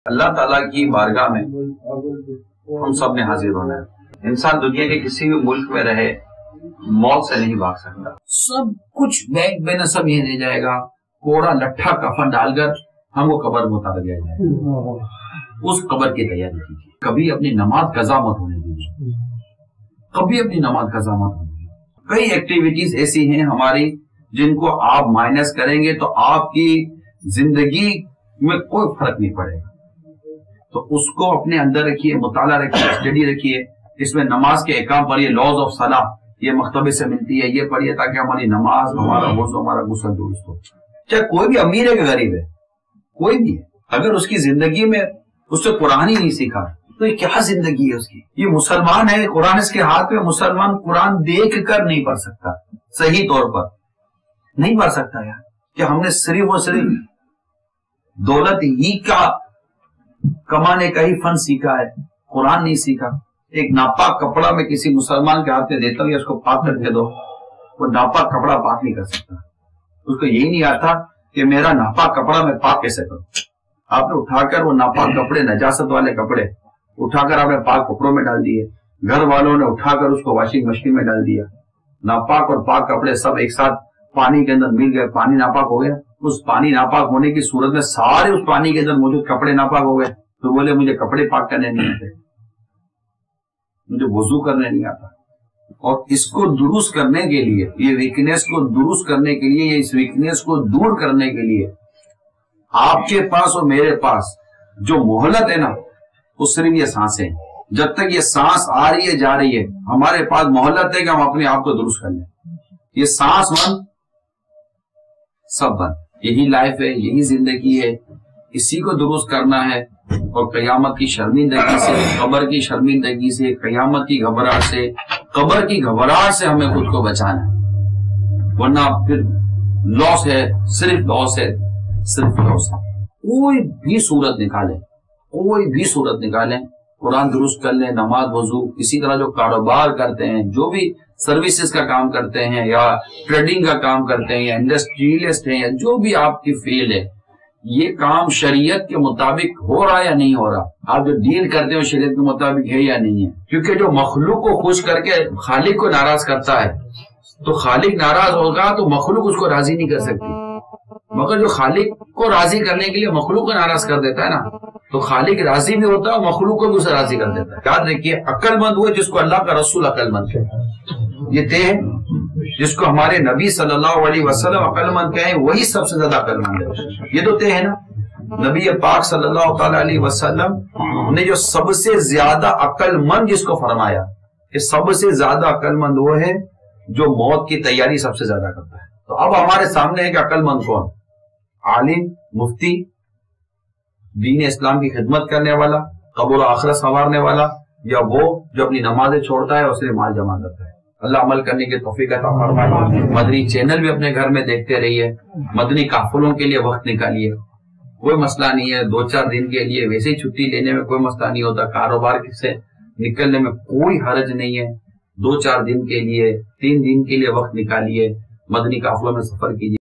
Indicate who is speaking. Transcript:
Speaker 1: اللہ تعالیٰ کی بارگاہ میں ہم سب نے حاضر ہونا ہے۔ انسان دنیا کے کسی بھی ملک میں رہے موت سے نہیں بھاگ سکتا۔ سب کچھ بینک میں سب یہ دے جائے گا، کوڑا لٹھا کفن ڈال کر ہم کو قبر میں اتار دیا جائے گا۔ اس قبر کی تیاری کیجیے، کبھی اپنی نماز قضا مت ہونے دیجیے، کبھی اپنی نماز قضا مت ہونے دیجیے۔ کئی ایکٹیویٹیز ایسی ہیں ہماری جن کو آپ مائنس کریں گے تو آپ کی زندگی میں کوئی فرق نہیں پڑے گا۔ تو اس کو اپنے اندر رکھیے، مطالعہ رکھیے، اسٹڈی رکھیے۔ اس میں نماز کے احکام پڑھیے، لاز آف صلاح یہ مکتبے سے ملتی ہے، یہ پڑھیے تاکہ ہماری نماز، ہمارا وضو، ہمارا غسل درست ہو۔ چاہے کوئی بھی امیر ہے کہ غریب ہے، کوئی بھی ہے، اگر اس کی زندگی میں اس سے قرآن ہی نہیں سیکھا تو یہ کیا زندگی ہے اس کی؟ یہ مسلمان ہے، قرآن اس کے ہاتھ میں، مسلمان قرآن دیکھ کر نہیں پڑھ سکتا، صحیح طور پر نہیں پڑھ سکتا یار۔ کہ ہم نے صرف اور صرف دولت ہی کا کمانے کا ہی فن سیکھا ہے، قرآن نہیں سیکھا۔ ایک ناپاک کپڑا میں کسی مسلمان کے ہاتھ میں دیتا ہوں یا اس کو پاک کر کے دو، وہ ناپاک کپڑا پاک نہیں کر سکتا۔ اس کو یہی نہیں آتا کہ میرا ناپاک کپڑا میں پاک کیسے کروں۔ آپ نے اٹھا کر وہ ناپاک کپڑے، نجاست والے کپڑے اٹھا کر آپ نے پاک کپڑوں میں ڈال دیے، گھر والوں نے اٹھا کر اس کو واشنگ مشین میں ڈال دیا، ناپاک اور پاک کپڑے سب ایک ساتھ پانی کے اندر مل گئے، پانی ناپاک ہو گیا۔ اس پانی ناپاک ہونے کی صورت میں سارے اس پانی کے اندر موجود کپڑے ناپاک ہو گئے۔ تو بولے مجھے کپڑے پاک کرنے نہیں آتے، مجھے وضو کرنے نہیں آتا۔ اور اس کو درست کرنے کے لیے، یہ ویکنیس کو درست کرنے کے لیے، اس ویکنیس کو دور کرنے کے لیے آپ کے پاس اور میرے پاس جو مہلت ہے نا، وہ صرف یہ سانسیں ہیں۔ جب تک یہ سانس آ رہی ہے جا رہی ہے، ہمارے پاس مہلت ہے کہ ہم اپنے آپ کو درست کر لیں۔ یہ سانس بند سب بند، یہی لائف ہے، یہی زندگی ہے، اسی کو درست کرنا ہے۔ اور قیامت کی شرمندگی سے، قبر کی شرمندگی سے، قیامت کی گھبراہٹ سے، قبر کی گھبراہٹ سے ہمیں خود کو بچانا ہے، ورنہ پھر لاس ہے، صرف لاس ہے، صرف لاس ہے۔ کوئی بھی صورت نکالیں، کوئی بھی صورت نکالیں، قرآن درست کر لیں، نماز، وضو، اسی طرح جو کاروبار کرتے ہیں، جو بھی سروسز کا کام کرتے ہیں یا ٹریڈنگ کا کام کرتے ہیں یا انڈسٹریلسٹ ہیں یا جو بھی آپ کی فیلڈ ہے، یہ کام شریعت کے مطابق ہو رہا یا نہیں ہو رہا؟ آپ جو ڈیل کرتے ہو شریعت کے مطابق ہے یا نہیں ہے؟ کیونکہ جو مخلوق کو خوش کر کے خالق کو ناراض کرتا ہے، تو خالق ناراض ہوگا تو مخلوق اس کو راضی نہیں کر سکتی، مگر جو خالق کو راضی کرنے کے لیے مخلوق کو ناراض کر دیتا ہے نا، تو خالق راضی بھی ہوتا ہے اور مخلوق کو بھی اسے راضی کر دیتا ہے۔ یاد رکھیے، عقل مند وہ جس کو اللہ کا رسول عقل مند کہتا ہے، یہ طے ہے۔ جس کو ہمارے نبی صلی اللہ علیہ وسلم عقل مند کہیں وہی سب سے زیادہ عقل مند ہے، یہ تو طے ہے نا۔ نبی پاک صلی اللہ تعالی علیہ وسلم نے جو سب سے زیادہ عقل مند جس کو فرمایا کہ سب سے زیادہ عقل مند وہ ہے جو موت کی تیاری سب سے زیادہ کرتا ہے۔ تو اب ہمارے سامنے ہے کہ عقل مند کون؟ عالم، مفتی، دین اسلام کی خدمت کرنے والا، قبر و آخرت سنوارنے والا، یا وہ جو اپنی نمازیں چھوڑتا ہے اور صرف مال جمع کرتا ہے۔ اللہ عمل کرنے کی توفیق عطا فرمائے۔ مدنی چینل بھی اپنے گھر میں دیکھتے رہیے، مدنی قافلوں کے لیے وقت نکالیے، کوئی مسئلہ نہیں ہے، 2-4 دن کے لیے ویسے ہی چھٹی لینے میں کوئی مسئلہ نہیں ہوتا، کاروبار سے نکلنے میں کوئی حرج نہیں ہے۔ 2-4 دن کے لیے، 3 دن کے لیے وقت نکالیے، مدنی قافلوں میں سفر کیجیے۔